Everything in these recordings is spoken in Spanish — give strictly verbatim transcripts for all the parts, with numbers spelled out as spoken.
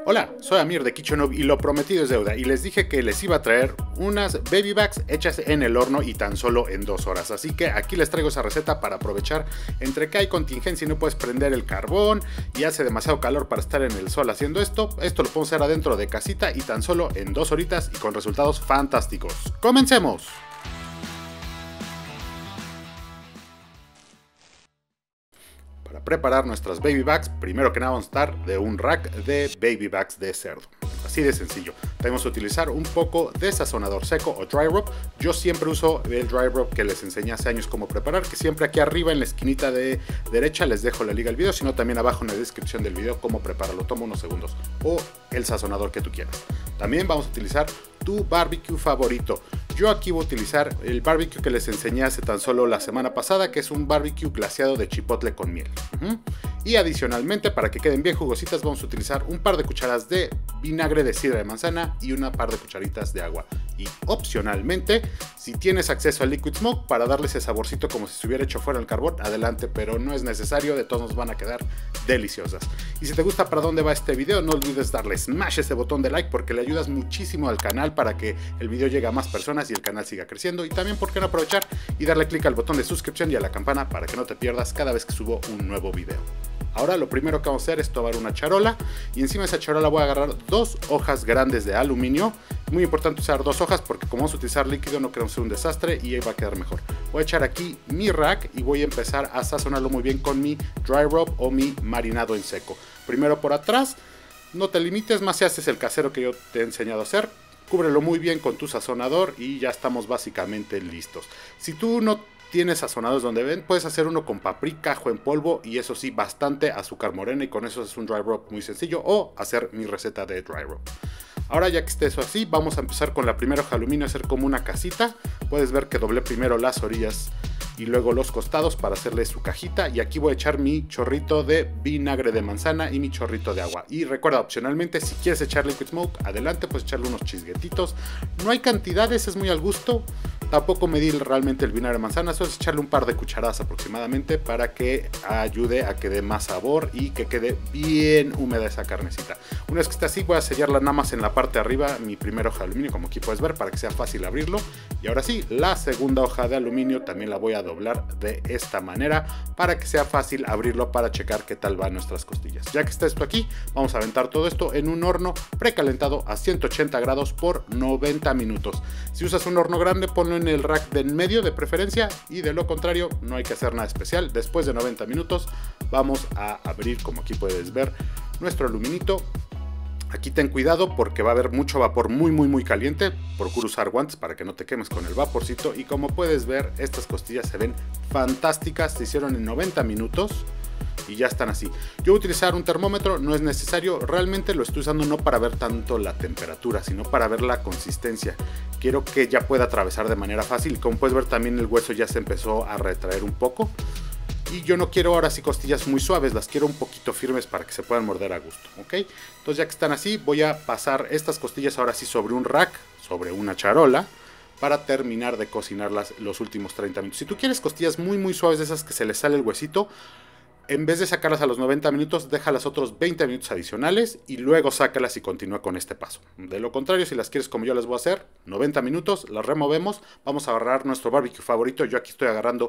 Hola, soy Amir de KitchenNoob y lo prometido es deuda, y les dije que les iba a traer unas baby backs hechas en el horno y tan solo en dos horas, así que aquí les traigo esa receta para aprovechar entre que hay contingencia y no puedes prender el carbón y hace demasiado calor para estar en el sol haciendo esto. Esto lo podemos hacer adentro de casita y tan solo en dos horitas y con resultados fantásticos. ¡Comencemos! Para preparar nuestras baby backs, primero que nada vamos a estar de un rack de baby backs de cerdo. Así de sencillo. Tenemos que utilizar un poco de sazonador seco o dry rub. Yo siempre uso el dry rub que les enseñé hace años cómo preparar, que siempre aquí arriba en la esquinita de derecha les dejo la liga al video, sino también abajo en la descripción del video cómo prepararlo. Toma unos segundos. O el sazonador que tú quieras. También vamos a utilizar tu barbecue favorito. Yo aquí voy a utilizar el barbecue que les enseñé hace tan solo la semana pasada, que es un barbecue glaseado de chipotle con miel. Uh-huh. Y adicionalmente, para que queden bien jugositas, vamos a utilizar un par de cucharadas de vinagre de sidra de manzana y una par de cucharitas de agua. Y opcionalmente, si tienes acceso al liquid smoke para darle ese saborcito como si se hubiera hecho fuera el carbón, adelante, pero no es necesario, de todos nos van a quedar deliciosas. Y si te gusta para dónde va este video, no olvides darle smash ese botón de like porque le ayudas muchísimo al canal para que el video llegue a más personas y el canal siga creciendo. Y también, ¿por qué no aprovechar y darle clic al botón de suscripción y a la campana para que no te pierdas cada vez que subo un nuevo video? Ahora lo primero que vamos a hacer es tomar una charola y encima de esa charola voy a agarrar dos hojas grandes de aluminio. Muy importante usar dos hojas porque como vamos a utilizar líquido no queremos hacer un desastre y ahí va a quedar mejor. Voy a echar aquí mi rack y voy a empezar a sazonarlo muy bien con mi dry rub o mi marinado en seco. Primero por atrás, no te limites, más si haces el casero que yo te he enseñado a hacer. Cúbrelo muy bien con tu sazonador y ya estamos básicamente listos. Si tú no tienes sazonadores donde ven, puedes hacer uno con paprika, ajo en polvo y eso sí, bastante azúcar morena y con eso es un dry rub muy sencillo, o hacer mi receta de dry rub. Ahora ya que esté eso así, vamos a empezar con la primera hoja de aluminio, hacer como una casita. Puedes ver que doblé primero las orillas y luego los costados para hacerle su cajita, y aquí voy a echar mi chorrito de vinagre de manzana y mi chorrito de agua. Y recuerda, opcionalmente, si quieres echar liquid smoke, adelante, pues echarle unos chisguetitos. No hay cantidades, es muy al gusto. Tampoco medir realmente el vinagre de manzana, solo es echarle un par de cucharadas aproximadamente para que ayude a que dé más sabor y que quede bien húmeda esa carnecita. Una vez que esté así, voy a sellarla nada más en la parte de arriba, mi primera hoja de aluminio, como aquí puedes ver, para que sea fácil abrirlo. Y ahora sí, la segunda hoja de aluminio también la voy a doblar de esta manera para que sea fácil abrirlo para checar qué tal van nuestras costillas. Ya que está esto aquí, vamos a aventar todo esto en un horno precalentado a ciento ochenta grados por noventa minutos. Si usas un horno grande, ponlo en el rack de en medio de preferencia, y de lo contrario no hay que hacer nada especial. Después de noventa minutos vamos a abrir, como aquí puedes ver, nuestro aluminito. Aquí ten cuidado porque va a haber mucho vapor muy muy muy caliente. Procura usar guantes para que no te quemes con el vaporcito. Y como puedes ver, estas costillas se ven fantásticas. Se hicieron en noventa minutos y ya están así. Yo voy a utilizar un termómetro, no es necesario. Realmente lo estoy usando no para ver tanto la temperatura, sino para ver la consistencia. Quiero que ya pueda atravesar de manera fácil. Como puedes ver, también el hueso ya se empezó a retraer un poco. Y yo no quiero ahora sí costillas muy suaves, las quiero un poquito firmes para que se puedan morder a gusto, ¿ok? Entonces ya que están así, voy a pasar estas costillas ahora sí sobre un rack, sobre una charola, para terminar de cocinarlas los últimos treinta minutos. Si tú quieres costillas muy muy suaves, de esas que se les sale el huesito, en vez de sacarlas a los noventa minutos, déjalas otros veinte minutos adicionales y luego sácalas y continúa con este paso. De lo contrario, si las quieres como yo las voy a hacer, noventa minutos, las removemos, vamos a agarrar nuestro barbecue favorito. Yo aquí estoy agarrando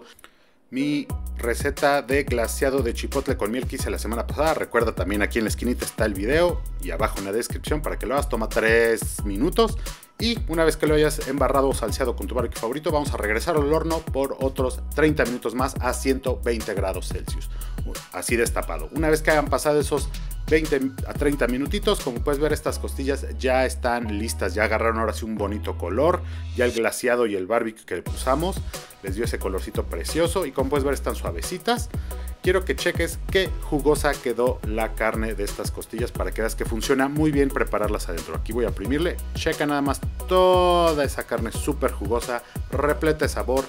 mi receta de glaseado de chipotle con miel que hice la semana pasada. Recuerda, también aquí en la esquinita está el video y abajo en la descripción para que lo hagas. Toma tres minutos. Y una vez que lo hayas embarrado o salseado con tu barbecue favorito, vamos a regresar al horno por otros treinta minutos más a ciento veinte grados Celsius. Así destapado. Una vez que hayan pasado esos veinte a treinta minutitos, como puedes ver, estas costillas ya están listas. Ya agarraron ahora sí un bonito color. Ya el glaseado y el barbecue que le pusimos les dio ese colorcito precioso. Y como puedes ver, están suavecitas. Quiero que cheques qué jugosa quedó la carne de estas costillas para que veas que funciona muy bien prepararlas adentro. Aquí voy a oprimirle. Checa nada más toda esa carne súper jugosa, repleta de sabor.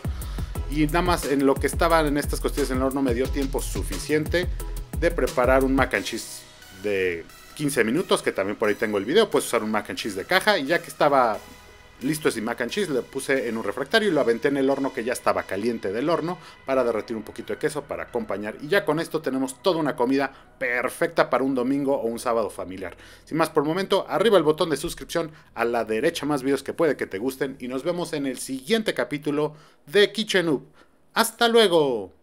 Y nada más en lo que estaban en estas costillas en el horno me dio tiempo suficiente de preparar un mac and cheese de quince minutos, que también por ahí tengo el video. Puedes usar un mac and cheese de caja, y ya que estaba Listo ese mac and cheese, lo puse en un refractario y lo aventé en el horno que ya estaba caliente del horno para derretir un poquito de queso para acompañar. Y ya con esto tenemos toda una comida perfecta para un domingo o un sábado familiar. Sin más por el momento, arriba el botón de suscripción, a la derecha más videos que puede que te gusten y nos vemos en el siguiente capítulo de Kitchen Up. ¡Hasta luego!